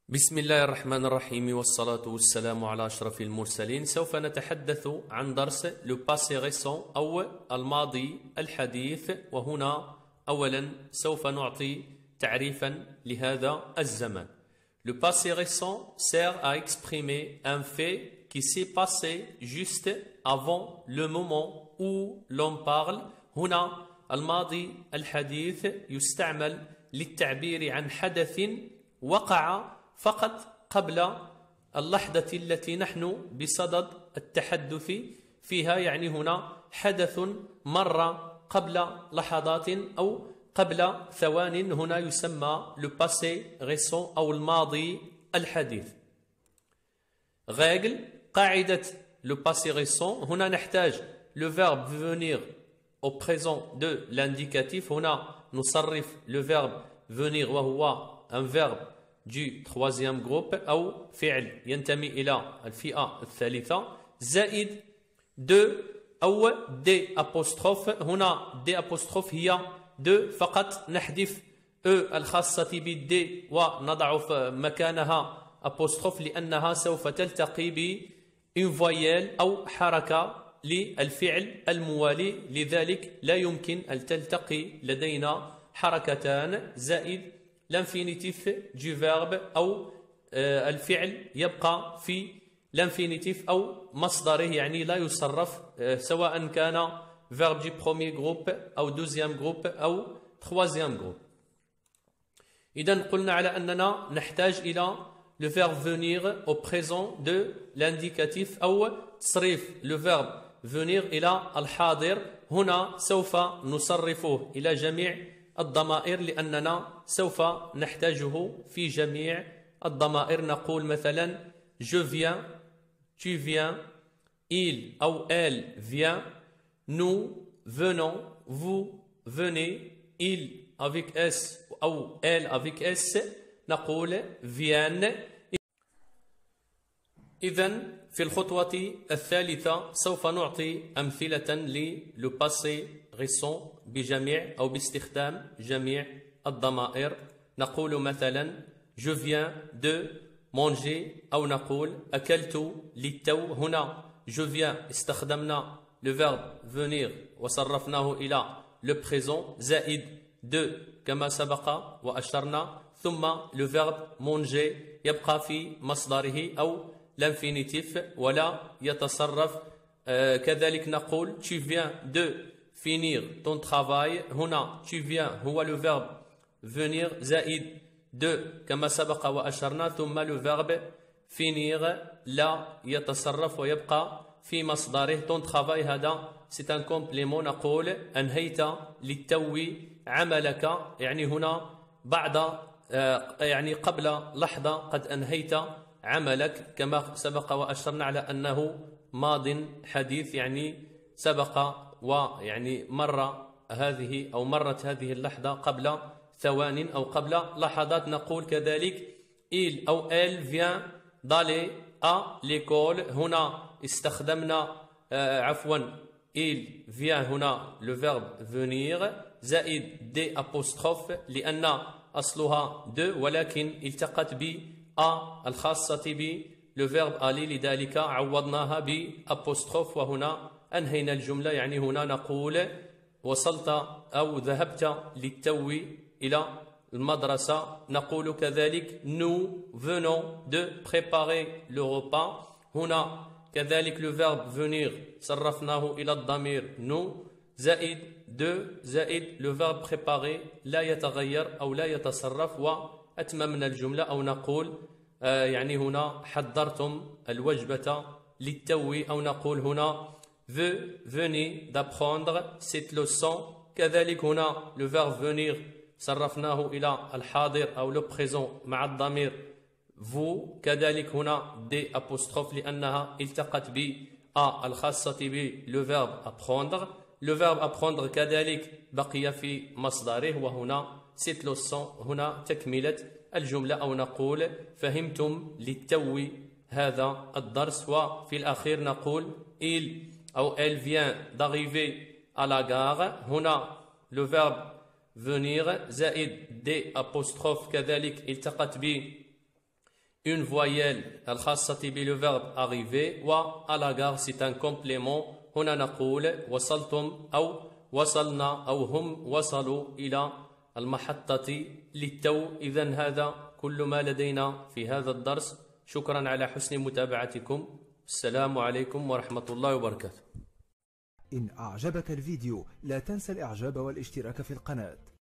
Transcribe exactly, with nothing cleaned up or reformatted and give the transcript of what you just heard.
بسم الله الرحمن الرحيم والصلاة والسلام على أشرف المرسلين. سوف نتحدث عن درس لو باسي ريسون أو الماضي الحديث. وهنا أولا سوف نعطي تعريفا لهذا الزمن. Le passé récent sert à exprimer un fait qui s'est passé juste avant le moment où l'on parle. هنا الماضي الحديث يستعمل للتعبير عن حدث وقع فقط قبل اللحظة التي نحن بصدد التحدث فيها، يعني هنا حدث مر قبل لحظات أو قبل ثوان، هنا يسمى le passé récent أو الماضي الحديث. règle قاعدة le passé récent، هنا نحتاج le verbe venir au présent de l'indicatif. هنا نصرف le verbe venir وهو un verbe du troisième groupe أو فعل ينتمي إلى الفئة الثالثة، زائد دو أو دي أبوستروف. هنا دي أبوستروف هي دو فقط، نحذف أو الخاصة بالدي ونضع مكانها أبوستروف لأنها سوف تلتقي ب une voyelle أو حركة للفعل الموالي، لذلك لا يمكن أن تلتقي لدينا حركتان، زائد l'infinitif du verbe أو الفعل يبقى في l'infinitif أو مصدره، يعني لا يصرف سواء كان verbe du premier groupe أو deuxième groupe أو troisième groupe. إذن قلنا على أننا نحتاج إلى le verbe venir au présent de l'indicatif أو تصريف le verbe venir إلى الحاضر. هنا سوف نصرفه إلى جميع الضمائر لأننا سوف نحتاجه في جميع الضمائر. نقول مثلا je viens, tu viens, il أو elle vient, nous venons, vous venez, il avec s أو elle avec s نقول viennent. إذن في الخطوة الثالثة سوف نعطي أمثلة للو باسي ريسون بجميع أو باستخدام جميع الضمائر. نقول مثلا je viens de manger أو نقول أكلت للتو. هنا je viens استخدمنا le verbe venir وصرفناه إلى le présent زائد de كما سبق وأشرنا، ثم le verbe manger يبقى في مصدره أو l'infinitif ولا يتصرف. آه كذلك نقول tu viens de finir ton travail. هنا tu viens هو le verbe venir زائد de كما سبق وأشرنا، ثم le verbe finir لا يتصرف ويبقى في مصدره. ton travail هذا c'est un complément. نقول أنهيت للتو عملك، يعني هنا بعد آه يعني قبل لحظة قد أنهيت عملك، كما سبق وأشرنا على أنه ماض حديث، يعني سبق ويعني مر هذه أو مرت هذه اللحظة قبل ثوان أو قبل لحظات. نقول كذلك il أو elle vient d'aller à l'école. هنا استخدمنا آه عفوا il vient هنا le verbe venir زائد des apostrophes لأن أصلها de ولكن التقت ب a الخاصة ب le verbe aller، لذلك عوضناها بأبوستروف وهنا أنهينا الجملة. يعني هنا نقول وصلت أو ذهبت للتو إلى المدرسة. نقول كذلك nous venons de préparer le repas. هنا كذلك le verbe venir صرفناه إلى الضمير nous زائد de زائد le verbe préparer لا يتغير أو لا يتصرف وأتممنا الجملة. أو نقول آه يعني هنا حضرتم الوجبة للتو، أو نقول هنا vous venez d'apprendre cette leçon. كذلك هنا le verbe venir صرفناه إلى الحاضر أو le présent مع الضمير vous. كذلك هنا des apostrophes لأنها التقت ب a الخاصة ب le verbe apprendre. le verbe apprendre كذلك بقي في مصدره، وهنا cette leçon هنا تكملة الجملة. أو نقول فهمتم للتو هذا الدرس. وفي الأخير نقول il أو elle vient d'arriver à la gare. هنا le verbe venir زائد des apostrophes كذلك التقت ب une voyelle الخاصة بلو verbe arriver، و à la gare c'est un complément. هنا نقول وصلتم أو وصلنا أو هم وصلوا إلى المحطة للتو. إذن هذا كل ما لدينا في هذا الدرس. شكرا على حسن متابعتكم. السلام عليكم ورحمة الله وبركاته. إن أعجبك الفيديو لا تنسى الإعجاب والاشتراك في القناة.